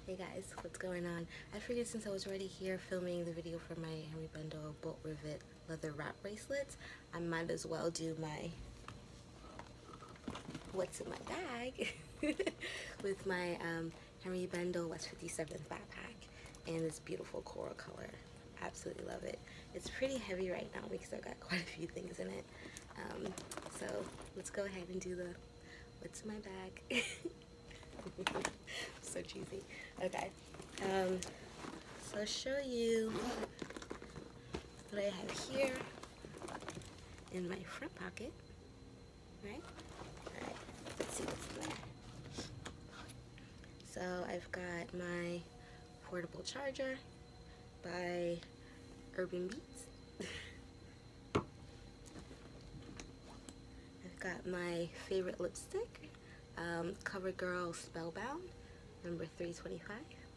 Hey guys, what's going on? I figured since I was already here filming the video for my Henry Bendel bolt rivet leather wrap bracelets, I might as well do my what's in my bag with my Henry Bendel West 57th backpack in this beautiful coral color. Absolutely love it. It's pretty heavy right now because I've got quite a few things in it. So let's go ahead and do the what's in my bag. So cheesy. Okay. So I'll show you what I have here in my front pocket. Right? Alright. Let's see what's in there. So I've got my portable charger by Urban Beats. I've got my favorite lipstick, CoverGirl Spellbound, number 325.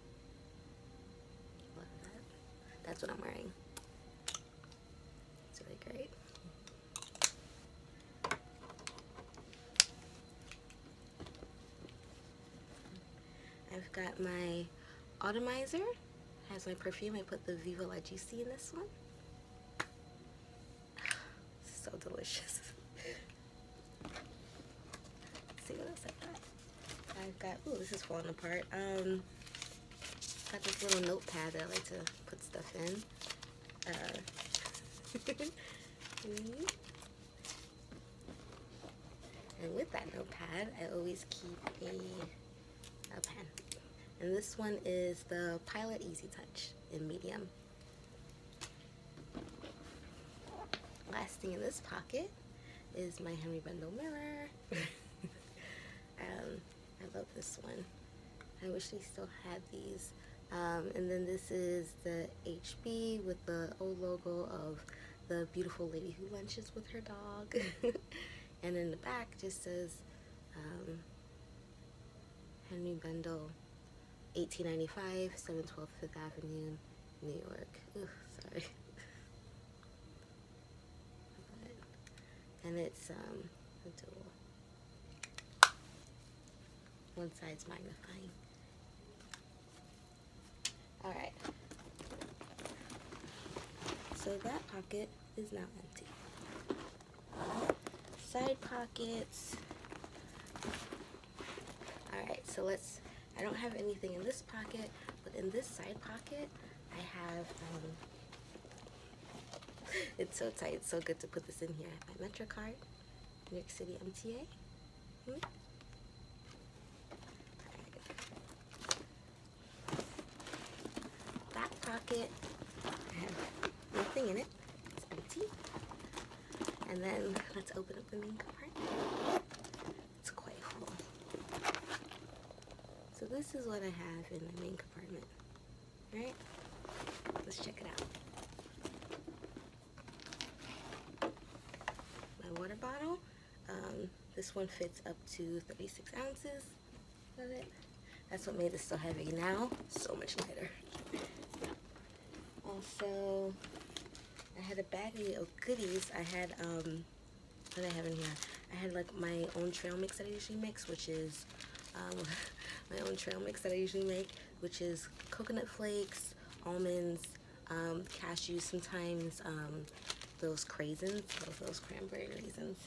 Love that. That's what I'm wearing. It's really great. I've got my atomizer. Has my perfume. I put the Viva La Juicy in this one. So delicious. Let's see what else I've got. I've got, ooh, this is falling apart. Got this little notepad that I like to put stuff in. And with that notepad, I always keep a pen. And this one is the Pilot Easy Touch in medium. Last thing in this pocket is my Henry Bendel mirror. I love this one. I wish they still had these. And then this is the HB with the old logo of the beautiful lady who lunches with her dog. And in the back just says Henry Bendel, 1895, 712 Fifth Avenue, New York. Ooh, sorry. And it's a dual. One side's magnifying. Alright. So that pocket is now empty. Side pockets. Alright, so I don't have anything in this pocket, but in this side pocket, I have, it's so tight, it's so good to put this in here. My Metro card, New York City MTA. Back pocket, I have nothing in it, it's empty. And then let's open up the main compartment. It's quite full. So this is what I have in the main compartment. Alright, let's check it out. My water bottle, this one fits up to 36 ounces of it. That's what made this so heavy. Now, so much lighter. Also, I had a baggie of goodies. I had, what did I have in here? I had like my own trail mix that I usually mix, which is, which is coconut flakes, almonds, cashews, sometimes those craisins, those cranberry raisins.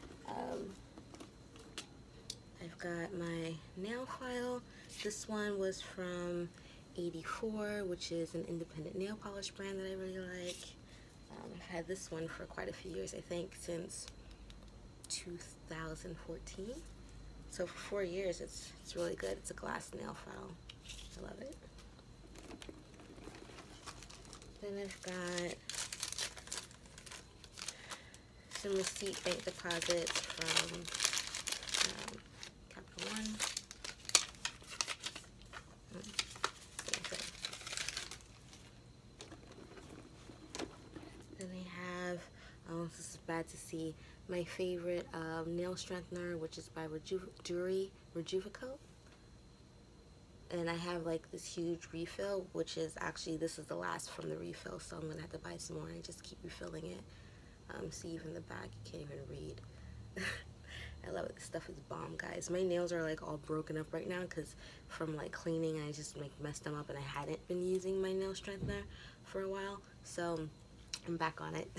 I've got my nail file. This one was from 84, which is an independent nail polish brand that I really like. I've had this one for quite a few years, I think since 2014. So for 4 years, it's really good. It's a glass nail file. I love it. Then I've got some receipt bank deposits from Capital One. Then I have, oh, this is bad to see, my favorite nail strengthener, which is by Rejuvico. And I have like this huge refill, which is actually, this is the last from the refill, so I'm gonna have to buy some more and just keep refilling it. See, even the back, you can't even read. I love it. This stuff is bomb, guys. My nails are like all broken up right now because from like cleaning, I just like messed them up, and I hadn't been using my nail strengthener for a while, so I'm back on it.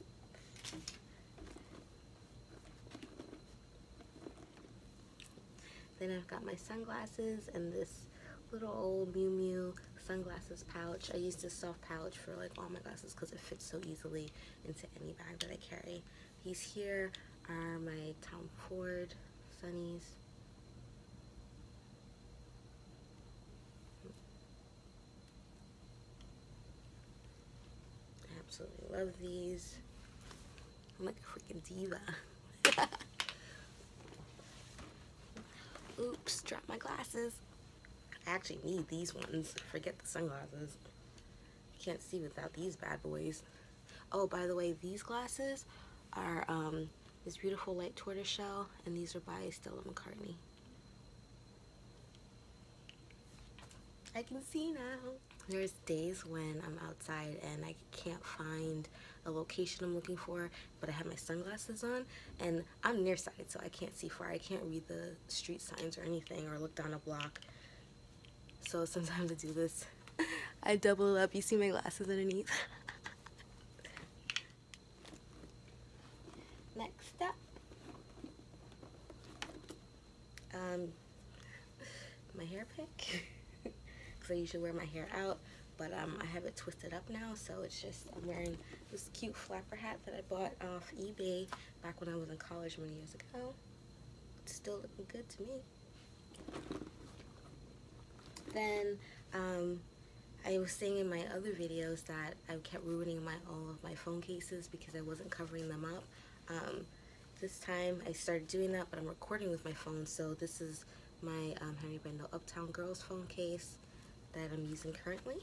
Then I've got my sunglasses and this little old Miu Miu sunglasses pouch. I use this soft pouch for like all my glasses because it fits so easily into any bag that I carry. These here are my Tom Ford sunnies. I absolutely love these. I'm like a freaking diva. Oops, dropped my glasses. I actually need these ones. Forget the sunglasses. Can't see without these bad boys. Oh, by the way, these glasses are this beautiful light tortoiseshell, and these are by Stella McCartney. I can see now. There's days when I'm outside and I can't find a location I'm looking for, but I have my sunglasses on, and I'm nearsighted, so I can't see far. I can't read the street signs or anything or look down a block. So sometimes I do this. I double up. You see my glasses underneath? Next up, my hair pick. Because I usually wear my hair out, but I have it twisted up now, so it's just, I'm wearing this cute flapper hat that I bought off eBay back when I was in college many years ago. It's still looking good to me. Then I was saying in my other videos that I kept ruining all of my phone cases because I wasn't covering them up. This time I started doing that, but I'm recording with my phone, so this is my Henry Bendel Uptown Girls phone case that I'm using currently.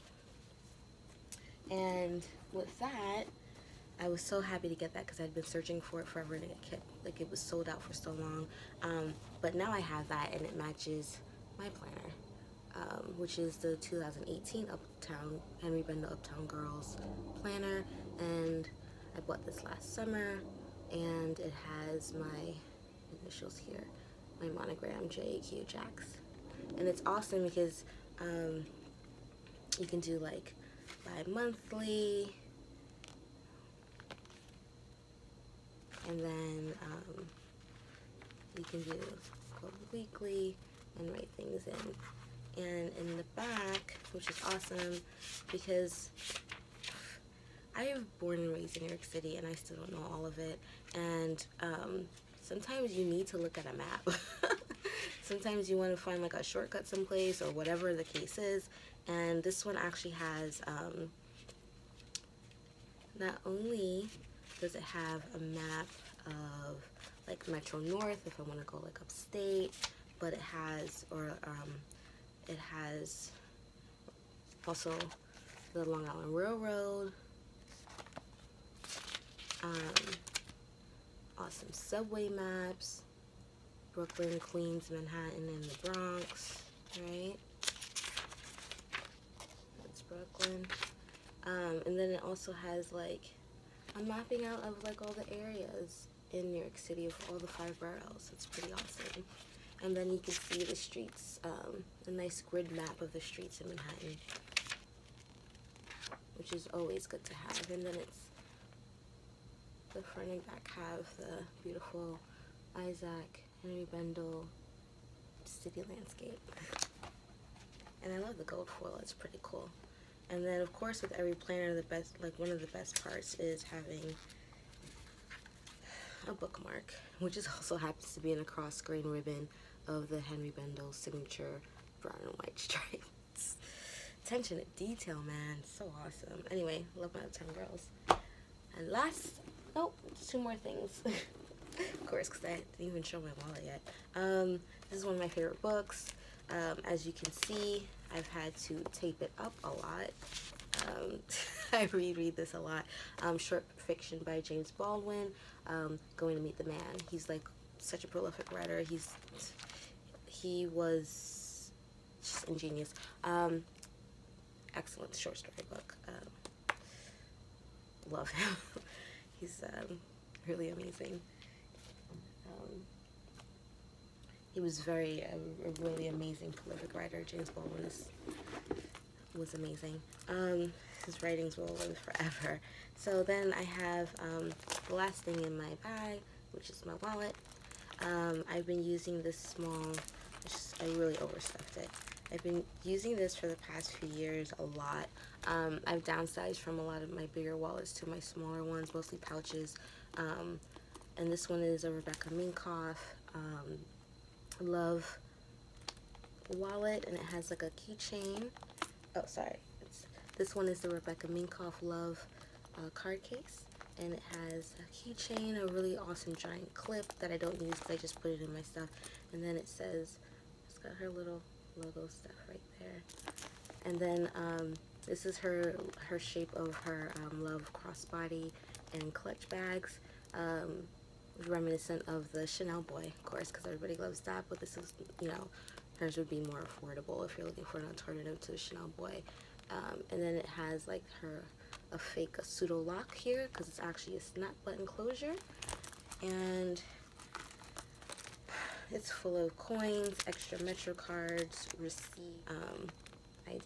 And with that, I was so happy to get that because I'd been searching for it forever, and it was sold out for so long. But now I have that, and it matches my planner, which is the 2018 Henry Bendel Uptown Girls planner, and I bought this last summer, and it has my initials here, my monogram JQ Jax, and it's awesome because you can do like bi-monthly, and then you can do weekly and write things in. And in the back, which is awesome because I was born and raised in New York City, and I still don't know all of it, and sometimes you need to look at a map. Sometimes you want to find like a shortcut someplace or whatever the case is, and this one actually has, not only does it have a map of like Metro North if I want to go like upstate, but it has, it has also the Long Island Railroad, awesome subway maps, Brooklyn, Queens, Manhattan, and the Bronx, right? That's Brooklyn. And then it also has like a mapping out of like all the areas in New York City of all the 5 boroughs. It's pretty awesome. And then you can see the streets, a nice grid map of the streets in Manhattan, which is always good to have. And then it's the front and back have the beautiful Isaac Henry Bendel city landscape. And I love the gold foil, it's pretty cool. And then of course with every planner, one of the best parts is having a bookmark, which also happens to be in a cross grain ribbon of the Henry Bendel signature brown and white stripes. Attention to detail, man, so awesome. Anyway, love my Uptown Girls. And last, nope, 2 more things. Of course, because I didn't even show my wallet yet. This is one of my favorite books. As you can see, I've had to tape it up a lot. I reread this a lot. Short fiction by James Baldwin, Going to Meet the Man. He's like such a prolific writer. He was just ingenious. Excellent short story book. Love him. He's really amazing. he was a really amazing prolific writer. James Baldwin was amazing. His writings will live forever. So then I have the last thing in my bag, which is my wallet. I've been using this small, I really overstuffed it. I've been using this for the past few years a lot. I've downsized from a lot of my bigger wallets to my smaller ones, mostly pouches. And this one is a Rebecca Minkoff Love wallet, and it has like a keychain. Oh, sorry. This one is the Rebecca Minkoff Love card case, and it has a keychain, a really awesome giant clip that I don't use because I just put it in my stuff. And then it says, it's got her little logo stuff right there. And then this is her shape of her Love crossbody and clutch bags, reminiscent of the Chanel Boy, of course, because everybody loves that. But this is, you know, hers would be more affordable if you're looking for an alternative to the Chanel Boy. And then it has like a pseudo lock here because it's actually a snap button closure, and it's full of coins, extra Metro cards, receipt, ID.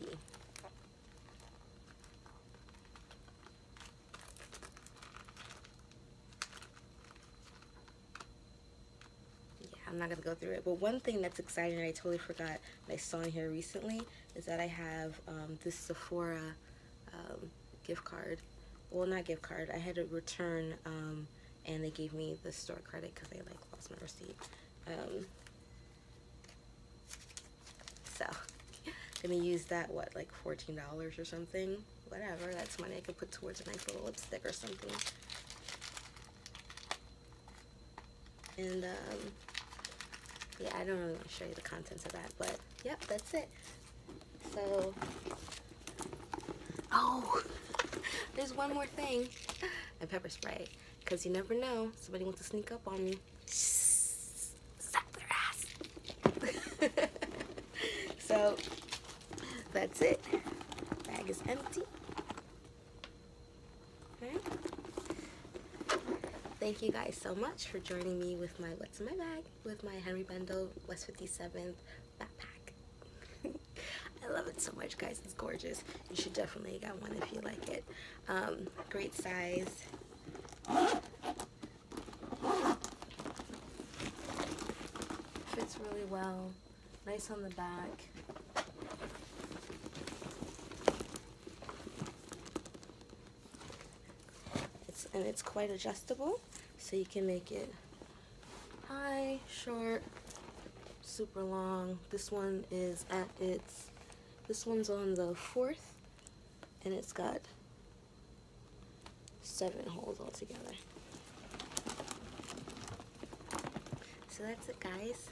I'm not gonna go through it, but one thing that's exciting that I totally forgot that I saw in here recently is that I have this Sephora gift card. Well, not gift card. I had to return, and they gave me the store credit because I like lost my receipt. So gonna use that, what, like $14 or something? Whatever. That's money I could put towards a nice little lipstick or something. And yeah, I don't really want to show you the contents of that, but yep, that's it. So, oh, there's one more thing. And pepper spray, because you never know, somebody wants to sneak up on me. Slap their ass. So, that's it. Bag is empty. Okay. Thank you guys so much for joining me with my What's in My Bag with my Henry Bendel West 57th backpack. I love it so much, guys. It's gorgeous. You should definitely get one if you like it. Great size. Fits really well. Nice on the back. It's quite adjustable, so you can make it high, short, super long. This one is this one's on the 4th, and it's got 7 holes altogether. So that's it, guys.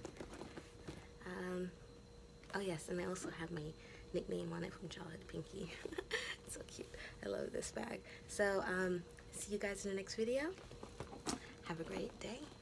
Oh yes, and I also have my nickname on it from Jawhead Pinky. It's so cute. I love this bag. So see you guys in the next video. Have a great day.